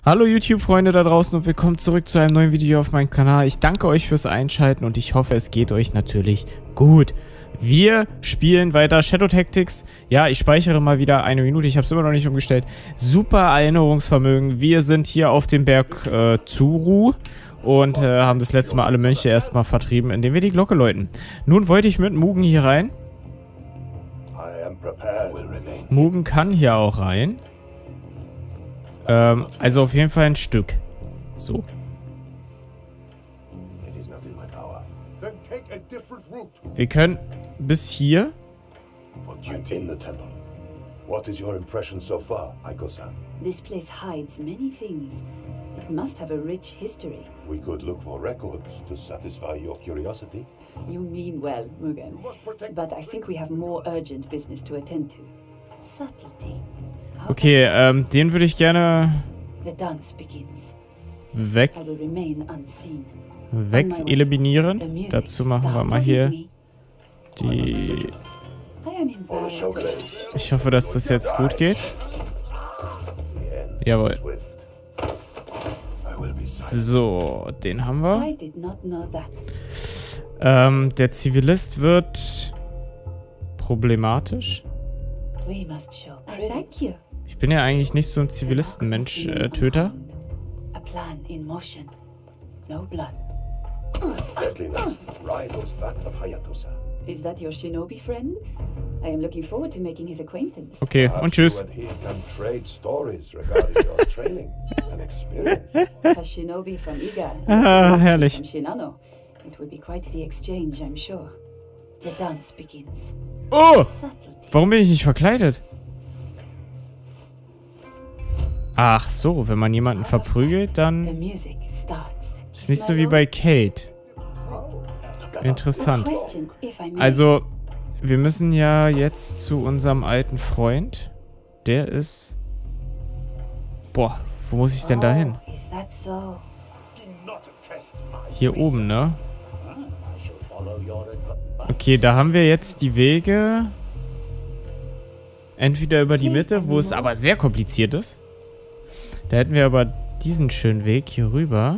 Hallo YouTube-Freunde da draußen und willkommen zurück zu einem neuen Video auf meinem Kanal. Ich danke euch fürs Einschalten und ich hoffe, es geht euch natürlich gut. Wir spielen weiter Shadow Tactics. Ja, ich speichere mal wieder 1 Minute. Ich habe es immer noch nicht umgestellt. Super Erinnerungsvermögen. Wir sind hier auf dem Berg Tsuru und haben das letzte Mal alle Mönche erstmal vertrieben, indem wir die Glocke läuten. Nun wollte ich mit Mugen hier rein. Mugen kann hier auch rein. Also auf jeden Fall ein Stück. So. Wir können bis hier. What is your impression so far, Aiko-san? This place hides many things. It must have a rich history. We could look for records to satisfy your curiosity. You mean well, Mugen. But I think we have more urgent business to attend to. Subtlety. Okay, den würde ich gerne The dance begins. weg I will remain unseen. eliminieren. Dazu machen wir mal hier die... I am embarrassed. Ich hoffe, dass das jetzt gut geht. Jawohl. So, den haben wir. I did not know that. Der Zivilist wird problematisch. We must show. Thank you. Ich bin ja eigentlich nicht so ein Zivilistenmensch, Töter. A plan in motion. No blood. Deadliness rivals that of Hayato-san. Is that your shinobi friend? I am looking forward to making his acquaintance. Okay, und tschüss. You and he can trade stories regarding your training and experience. A shinobi from Iga. Ah, herrlich. From Shinano. It will be quite the exchange, I'm sure. The dance begins. Oh! Subtlety. Warum bin ich nicht verkleidet? Ach so, wenn man jemanden verprügelt, The dann music starts. ist nicht so wie bei Kate. Interessant. Question, if I may. Also, wir müssen ja jetzt zu unserem alten Freund. Der ist... Boah, wo muss ich denn da hin? Oh, is that so? Hier oben, ne? Okay, da haben wir jetzt die Wege. Entweder über die Mitte, wo es aber sehr kompliziert ist. Da hätten wir aber diesen schönen Weg hier rüber.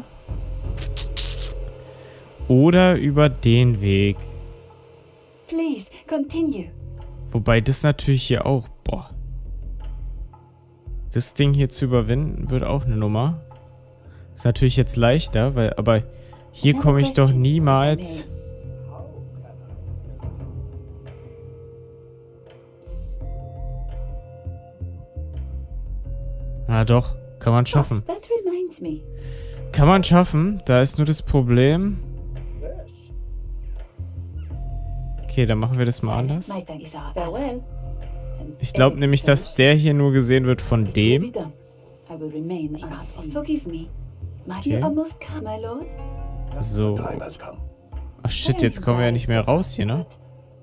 Oder über den Weg. Please, continue. Wobei das natürlich hier auch... Boah. Das Ding hier zu überwinden, wird auch eine Nummer. Ist natürlich jetzt leichter, weil... Aber hier komme ich doch niemals... Na doch, kann man schaffen. That reminds me. Kann man schaffen, da ist nur das Problem... Okay, dann machen wir das mal anders. My thanks. Farewell. Ich glaube nämlich, dass der hier nur gesehen wird von dem. I will remain unseen. Forgive me. Might Okay. you almost come, my lord? So. Time has come. Ach shit, jetzt kommen wir ja nicht mehr raus hier, ne?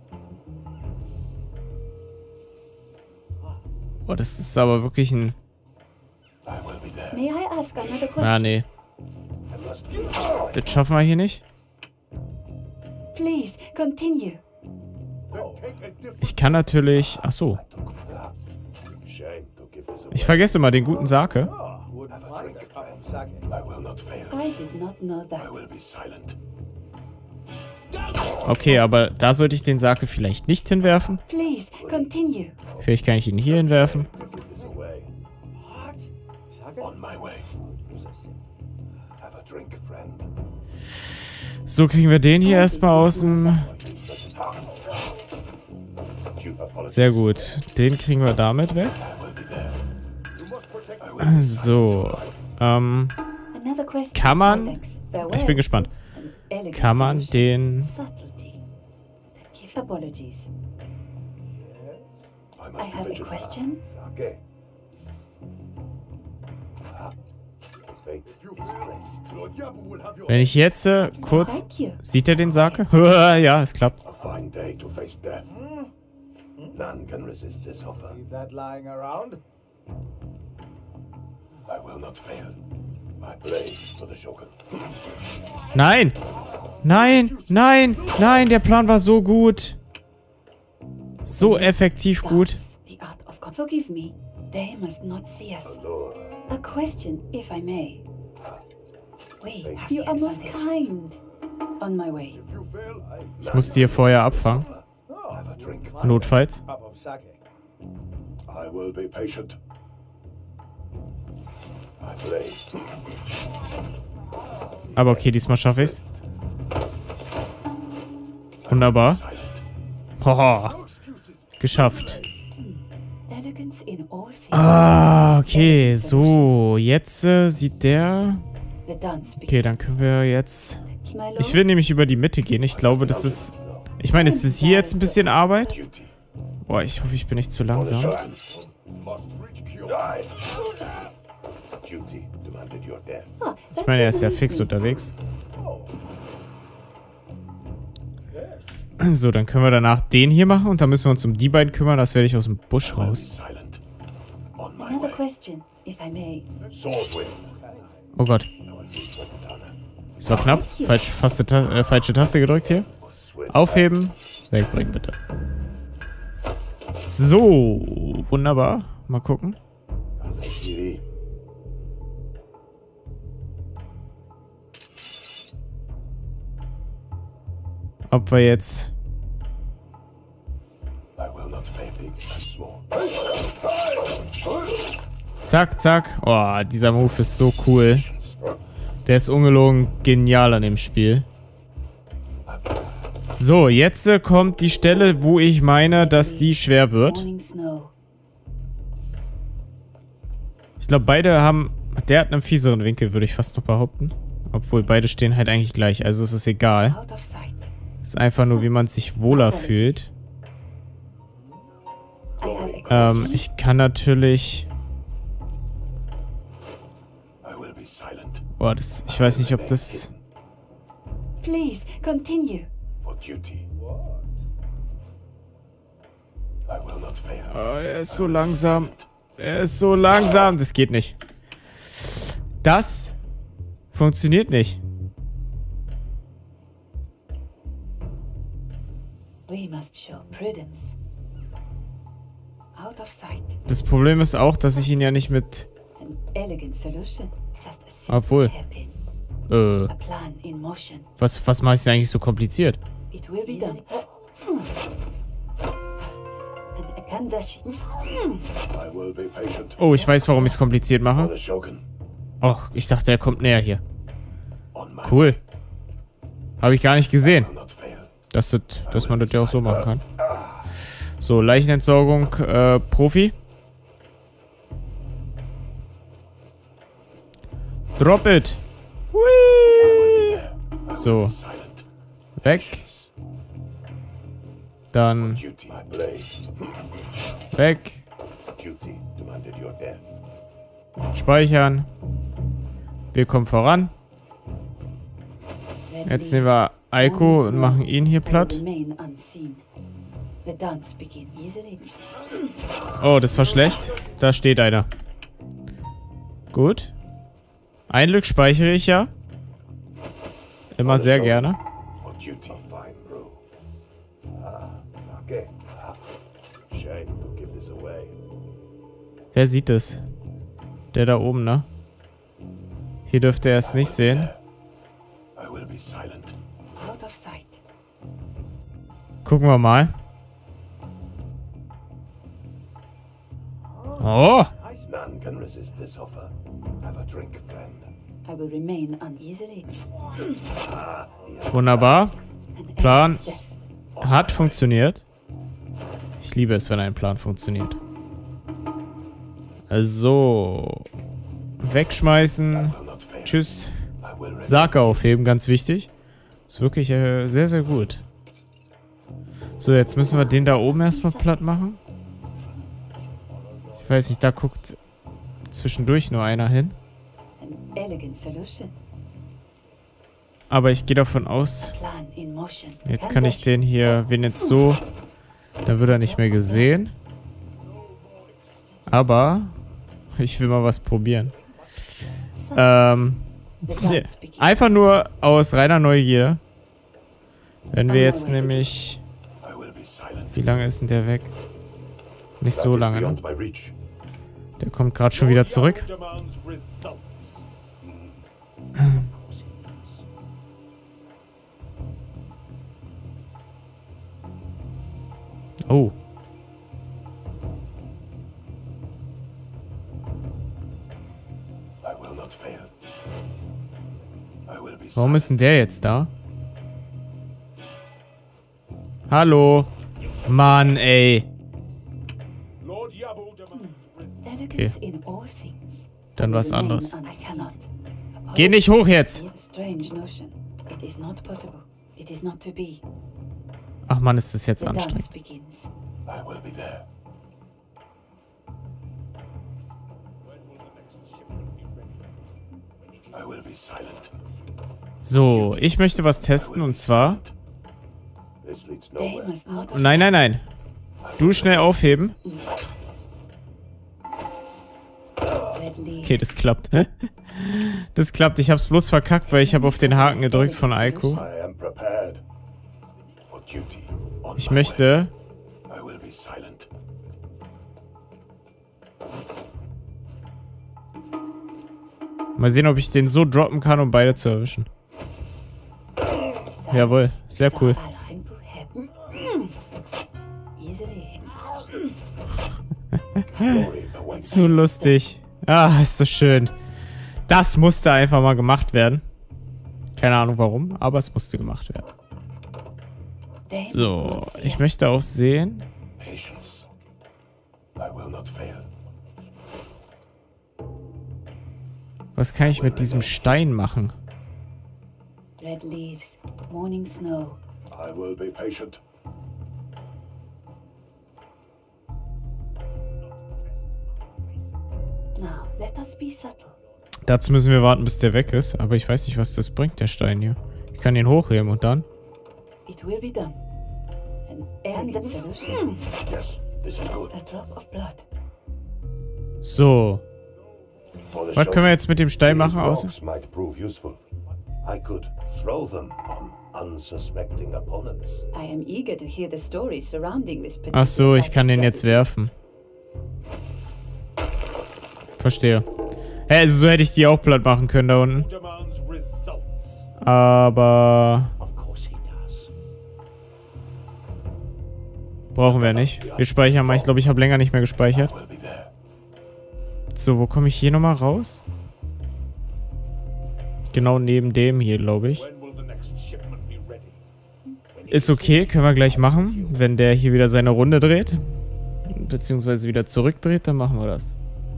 Boah, das ist aber wirklich ein... I will be there. May I ask another question? Ah, nee. I must be. Das schaffen wir hier nicht. Please, continue. Ich kann natürlich... Ach so. Shame to give this away. Ich vergesse immer den guten Sake. Have a drink, friend. I will not fail. I did not know I that. will be silent. Okay, aber da sollte ich den Sake vielleicht nicht hinwerfen. Please, continue. Vielleicht kann ich ihn hier hinwerfen. Give this away. On my way. Have a drink, friend. So kriegen wir den hier erstmal aus dem... Sehr gut. Den kriegen wir damit weg. So. Another question. Kann man... My thanks. Ich bin Farewell. gespannt. An elegant Kann man solution. den... Subtlety. Give apologies. I I must be have a vigilant. question. Sake. Ah, the bait is placed. Wenn ich jetzt kurz... Thank you. Sieht er den Sake? Ja, es klappt. A fine day to face death. None can resist this offer. Leave that lying around. I will not fail. My blade to the Shogun. Nein! Nein! Nein! Nein! Der Plan war so gut. So effektiv gut. The art of forgive me. They must not see us. Allure. A question, if I may. You are most kind. On my way. If you fail, Ich muss die hier vorher abfangen. have a drink. Notfalls. I will be patient. I play. Aber okay, diesmal schaffe ich's. Wunderbar. Haha. Geschafft. Elegance in all things. Ah, okay. So, jetzt sieht der... The dance Okay, dann können wir jetzt... My lord, Ich will nämlich über die Mitte gehen. Ich glaube, das ist... Ich meine, ist das hier jetzt ein bisschen Arbeit? Duty. Boah, ich hoffe, ich bin nicht zu langsam. Must reach cure. Die. Duty demanded your death. Ich meine, er ist ja fix unterwegs. So, dann können wir danach den hier machen und dann müssen wir uns um die beiden kümmern. Das werde ich aus dem Busch raus. Silent. On my Another way. question, if I may. Sword wind. Oh Gott. Das war knapp. Falsche Taste gedrückt hier. Aufheben. Wegbringen, bitte. So. Wunderbar. Mal gucken. Ob wir jetzt... I will not fail big and small. Zack, zack. Oh, dieser Move ist so cool. Der ist ungelogen genial an dem Spiel. So, jetzt kommt die Stelle, wo ich meine, dass die schwer wird. Morning snow. Ich glaube, beide haben... Der hat einen fieseren Winkel, würde ich fast noch behaupten. Obwohl, beide stehen halt eigentlich gleich. Also es ist egal. Out of sight. Es ist einfach nur, wie man sich wohler fühlt. I have a question. Ich kann natürlich... I will be silent Boah, das... Ich weiß nicht, ob das... Please, continue. for duty. I will not fail. Oh, er ist so langsam. Er ist so langsam. Das geht nicht. Das funktioniert nicht. We must show prudence. Out of sight. Das Problem ist auch, dass ich ihn ja nicht mit... An elegant solution. Just a simple Obwohl. hairpin. A plan in motion. Was mache ich denn eigentlich so kompliziert? It will be done. And a kandashi. I will be patient. Oh, ich weiß, warum ich es kompliziert For mache. the Shogun. Oh, ich dachte, er kommt näher hier. On my Cool. Habe ich gar nicht gesehen, will not fail. dass man das ja auch so machen kann. So, Leichenentsorgung, Profi. Drop it. Hui. So, Silent. weg. Dann Duty. I blaze. weg. Duty demanded your death. Speichern. Wir kommen voran. Jetzt nehmen wir Aiko und machen ihn hier platt. Remain unseen. The dance begins. Easily. Oh, das war schlecht. Da steht einer. Gut. Glück speichere ich ja. Immer sehr gerne. For duty. Fine brew. Sake. Shame to give this away. Wer sieht es? Der da oben, ne? Hier dürfte er es nicht sehen. I will be silent. Out of sight. Gucken wir mal. Oh! None can resist this offer. Have a drink, friend. I will remain uneasily. Wunderbar. An Plan elegant death. hat funktioniert. Ich liebe es, wenn ein Plan funktioniert. So. Wegschmeißen. Will not fail. Tschüss. I will Sake aufheben, ganz wichtig. Ist wirklich sehr, sehr gut. So, jetzt müssen wir den da oben erstmal platt machen. Ich weiß nicht, da guckt zwischendurch nur einer hin. An elegant solution. Aber ich gehe davon aus, Plan in motion. jetzt kann ich den hier, wenn jetzt so, dann wird er nicht mehr gesehen. Aber ich will mal was probieren. Einfach nur aus reiner Neugier. Wenn wir jetzt nämlich... I will be silent. Wie lange ist denn der weg? Nicht That so is lange, ne? beyond my reach. Der kommt gerade schon wieder zurück. Oh. Warum ist denn der jetzt da? Hallo. Mann, ey. Okay. Dann was anderes. Geh nicht hoch jetzt. Ach Mann, ist das jetzt anstrengend. So, ich möchte was testen und zwar... Nein, nein, nein. Du schnell aufheben. Okay, das klappt. Das klappt. Ich hab's bloß verkackt, weil ich habe auf den Haken gedrückt von Aiko. Ich möchte... Mal sehen, ob ich den so droppen kann, um beide zu erwischen. Jawohl, sehr cool. Zu lustig. Ah, ist das schön. Das musste einfach mal gemacht werden. Keine Ahnung warum, aber es musste gemacht werden. So, ich möchte auch sehen. Was kann ich mit diesem Stein machen? Red leaves, morning snow. I will be patient. Now, let us be subtle. Dazu müssen wir warten, bis der weg ist. Aber ich weiß nicht, was das bringt, der Stein hier. Ich kann ihn hochheben und dann... It will be done. An elegant solution. Yes, this is good. A drop of blood. So. Was können wir jetzt mit dem Stein machen, außer... I could throw them on unsuspecting opponents. I am eager to hear the stories surrounding this particular. Ach so, ich kann den jetzt werfen. Verstehe. Hä, also so hätte ich die auch platt machen können da unten. Aber... Brauchen wir nicht. Wir speichern mal. Ich glaube, ich habe länger nicht mehr gespeichert. So, wo komme ich hier nochmal raus? Genau neben dem hier, glaube ich. Ist okay, können wir gleich machen. Wenn der hier wieder seine Runde dreht. Beziehungsweise wieder zurückdreht, dann machen wir das.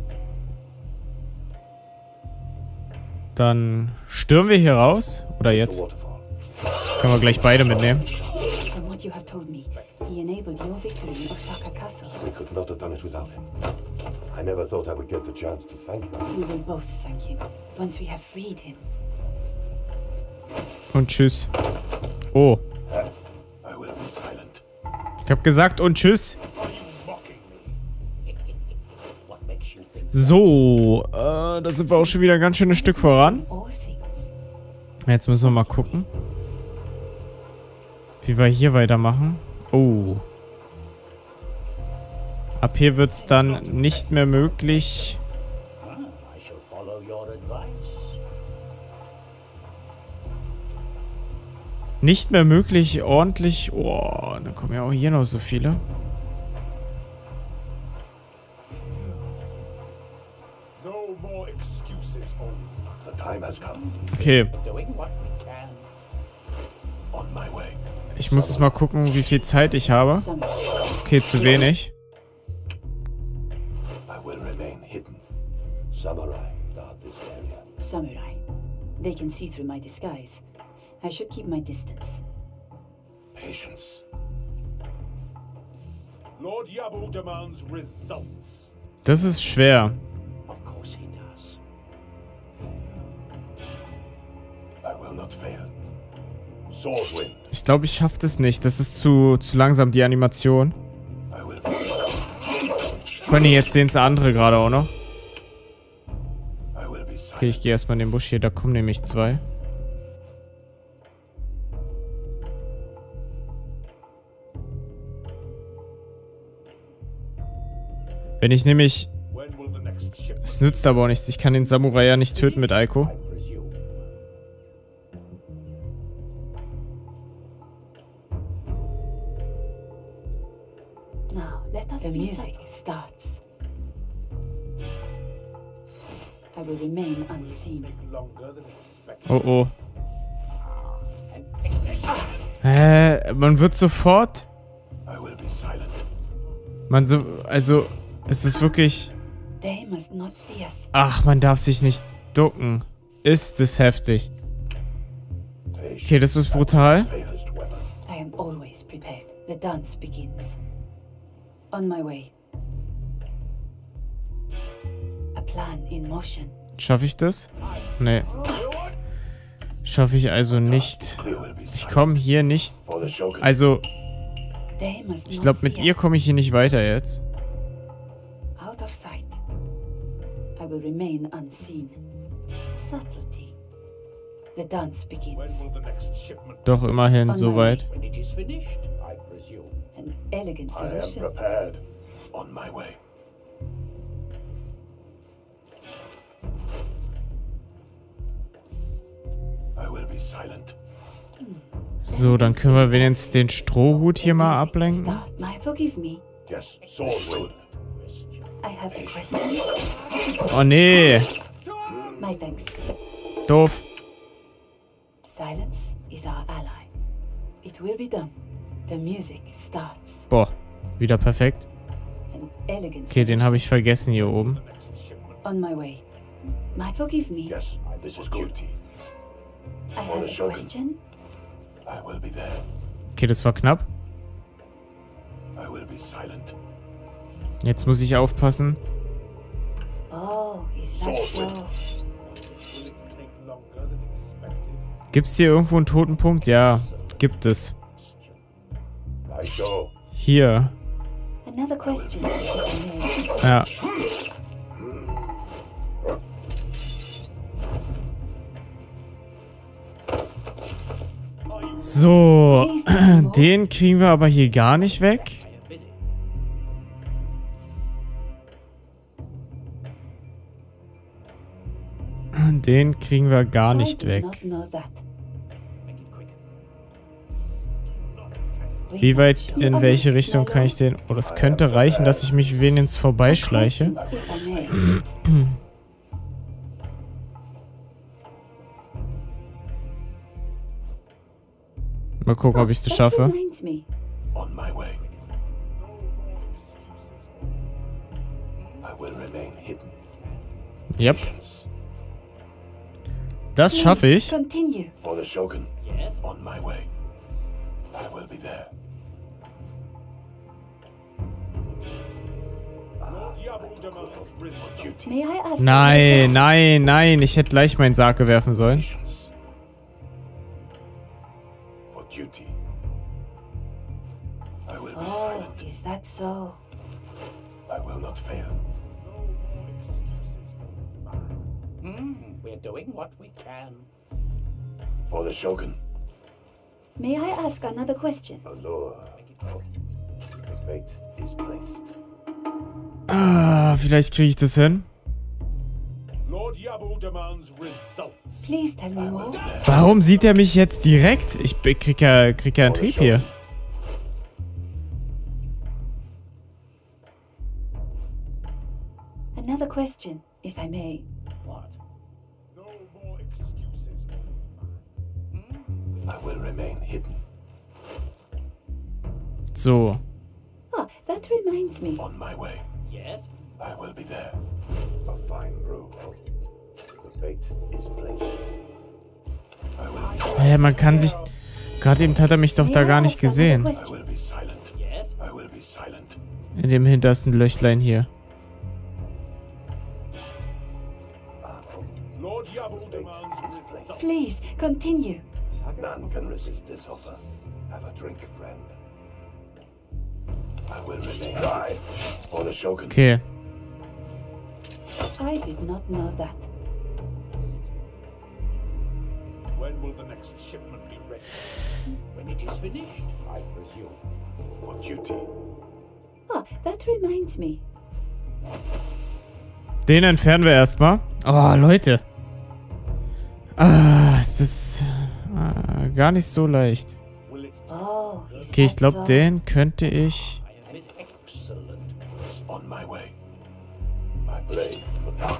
Dann stürmen wir hier raus. Oder jetzt. Können wir gleich beide mitnehmen. We could not have done it without him. I never thought I would get the chance to thank him. We will both thank him once we have freed him. Und tschüss. Oh. I will be silent. Ich hab gesagt und tschüss. So, da sind wir auch schon wieder ein ganz schönes Stück voran. Jetzt müssen wir mal gucken, wie wir hier weitermachen. Oh. Ab hier wird es dann nicht mehr möglich. Nicht mehr möglich, ordentlich. Oh, dann kommen ja auch hier noch so viele. Okay. Ich muss jetzt mal gucken, wie viel Zeit ich habe. Okay, zu wenig. Samurai. They can see through my disguise. I should keep my distance. Patience. Lord Yabu demands results. Das ist schwer. Of course he does. I will not fail. Swordwind. Ich glaube, ich schaffe das nicht. Das ist zu langsam, die Animation. I will. Conny, jetzt sehen es andere gerade auch noch. I will be silent. Okay, ich gehe erstmal in den Busch hier. Da kommen nämlich zwei. Wenn ich nämlich Es nützt aber auch nichts. Ich kann den Samurai ja nicht töten mit Aiko. Now, the music starts. I will remain unseen. Oh, oh. Man wird sofort... Man so... Also, es ist wirklich... They must not see us. Ach, man darf sich nicht ducken. Ist es heftig. Okay, das ist brutal. I am always prepared. The dance begins. On my way. A plan in motion. Schaffe ich das? Nee. Schaffe ich also nicht. Ich komme hier nicht... Also, They must ich not glaube, mit see ihr us. komme ich hier nicht weiter jetzt. Out of sight. I will remain unseen. Subtlety. The dance begins. When will the next shipment? Doch, immerhin, On my soweit. When it is finished, I presume. An elegant I am solution. prepared. On my way. I will be silent. So, dann können wir wenigstens den Strohhut hier mal Music ablenken. start. May I forgive me? Yes, sword. I have a question. Oh nee, My thanks. doof. Silence is our ally. It will be done. The music starts. Boah, wieder perfekt. An elegant Okay, den habe ich vergessen hier oben. solution. On my way. May I forgive me? Yes, this is good. I have a Shogun. question. I will be there. Okay, das war knapp. I will be silent. Jetzt muss ich aufpassen. Oh, is that so? Will it take longer than expected? Gibt's hier irgendwo einen toten Punkt? Ja, gibt es. I go. Hier. Another question. if I may. Ja. So, den kriegen wir aber hier gar nicht weg. I am busy. Den kriegen wir gar I nicht do weg. not know that. Make it quick. We Wie must weit, show in our welche Richtung kann ich den... Oh, das könnte reichen, dass ich mich wenigstens vorbeischleiche. question, if I may. Mal gucken, ob ich das That schaffe. reminds me. On my way. I will remain hidden. Yep, das schaffe ich. Continue. For the Shogun. Yes. On my way. I will be there. Lord Yabu demands results. May I ask? Nein, nein, nein. Ich hätte gleich meinen Sake werfen sollen. Patience. For duty. I will be Oh, silent. is that so? I will not fail. We're doing what we can. For the Shogun. May I ask another question? A lure. The bait is placed. Ah, vielleicht kriege ich das hin. Lord Yabu demands results. Please tell me more. Warum sieht er mich jetzt direkt? Ich krieg ja einen Trieb hier. Another question, if I may. What? No more excuses. I will remain hidden. So. Oh, that reminds me. On my way. Yes. I will be there. A fine brew. The bait is placed. I will Man kann sich... Gerade eben hat er mich doch da gar nicht gesehen. I will be silent. Yes. I will be silent. In dem hintersten Löchlein hier. Lord Yabu demands results. Please, continue. None can resist this offer. Have a drink, friend. I will remain alive. For the Shogun. Okay. I did not know that. When will the next shipment be ready? When it is finished, I presume. For duty. Oh, that reminds me. Den entfernen wir erstmal. Oh, Leute. Ah, es ist gar nicht so leicht. Oh, Okay, ich glaube, den könnte ich... On my way. My blade for now.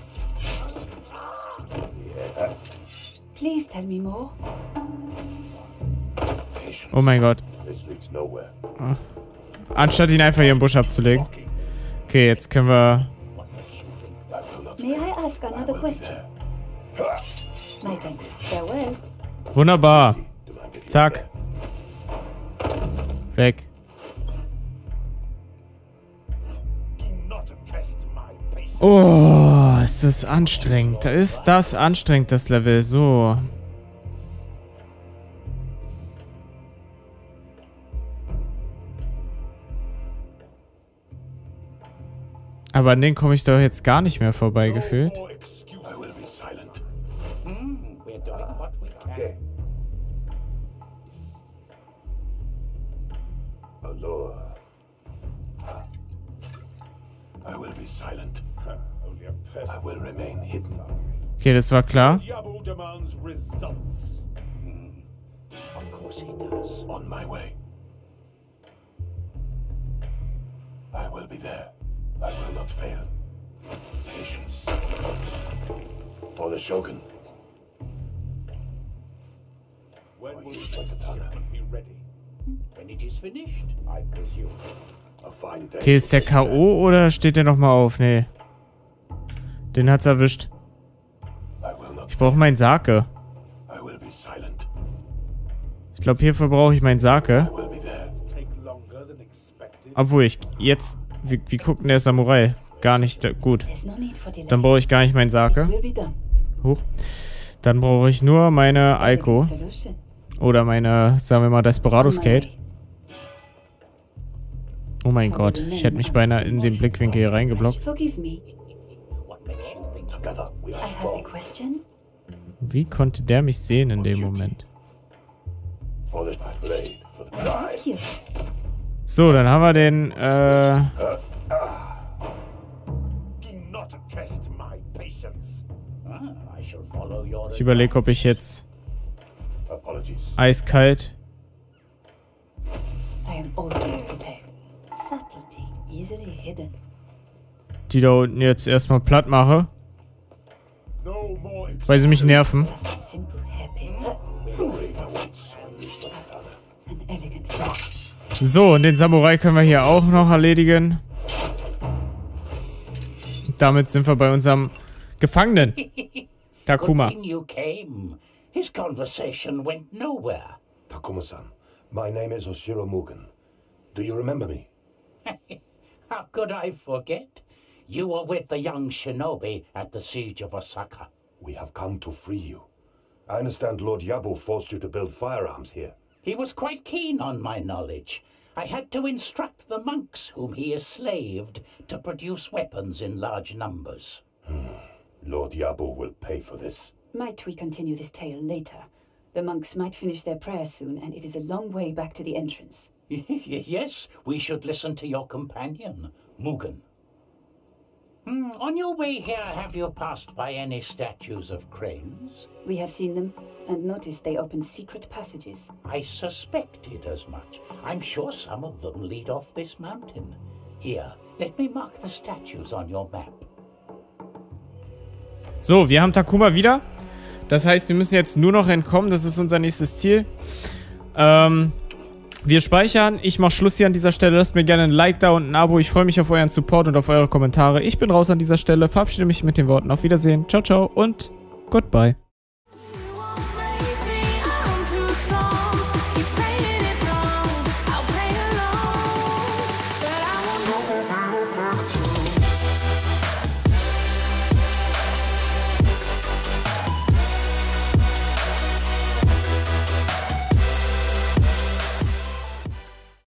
Yeah. Please tell me more. Patience. Oh mein Gott. This leads nowhere. Anstatt ihn einfach hier im Busch abzulegen. Okay, jetzt können wir... May I ask another question? My thanks. Farewell. Wunderbar. Zack. Weg. Oh, ist das anstrengend. Ist das anstrengend, das Level. So. Aber an den komme ich doch jetzt gar nicht mehr vorbei, gefühlt. Okay. Allure. I will be silent. Only a peasant. I will remain hidden. Okay, das war klar. Yabu demands results. Of course he does. On my way. I will be there. I will not fail. Patience. For the Shogun. When will the next shipment be ready? When it is finished, I presume. A fine day. Okay, ist der K.O. oder steht der nochmal auf? Nee. Den hat's erwischt. I will not Ich brauche meinen Sake. I will be silent. Ich glaube, hierfür brauche ich meinen Sake. I will be there. Take longer than expected. Obwohl ich jetzt... Wie guckt denn der Samurai? Gar nicht gut. There's no need for delay. Dann brauche ich gar nicht meinen Sake. Will be done. Huch. Dann brauche ich nur meine Aiko. Solution. Oder meine, sagen wir mal, Desperados On my Kate. way. Oh mein Gott, ich hätte mich beinahe in den Blickwinkel hier reingeblockt. Forgive me. What makes you think Together we I are have a strong. question. Wie konnte der mich sehen in dem Moment? For the blade. For the Thank you. So, dann haben wir den, do not test my patience? I shall follow your ich überlege, ob ich jetzt apologies. eiskalt... I am always prepared. Subtlety, easily hidden. die da unten jetzt erstmal platt mache, No more weil sie mich nerven. Just a simple hairpin. An elegant hair. So, und den Samurai können wir hier auch noch erledigen. Damit sind wir bei unserem Gefangenen. Takuma. Good thing you came. His conversation went nowhere. Takuma-san, my name is Oshiro Mugen. Do you remember me? How could I forget? You were with the young shinobi at the siege of Osaka. We have come to free you. I understand Lord Yabu forced you to build firearms here. He was quite keen on my knowledge. I had to instruct the monks whom he enslaved to produce weapons in large numbers. Lord Yabu will pay for this. Might we continue this tale later? The monks might finish their prayers soon, and it is a long way back to the entrance. Yes, we should listen to your companion, Mugen. On your way here, have you passed by any statues of cranes? We have seen them, and noticed they open secret passages. I suspected as much. I'm sure some of them lead off this mountain. Here, let me mark the statues on your map. So, wir haben Takuma wieder. Das heißt, wir müssen jetzt nur noch entkommen. Das ist unser nächstes Ziel. Wir speichern. Ich mache Schluss hier an dieser Stelle. Lasst mir gerne ein Like da und ein Abo. Ich freue mich auf euren Support und auf eure Kommentare. Ich bin raus an dieser Stelle. Verabschiede mich mit den Worten. Auf Wiedersehen. Ciao, ciao und goodbye.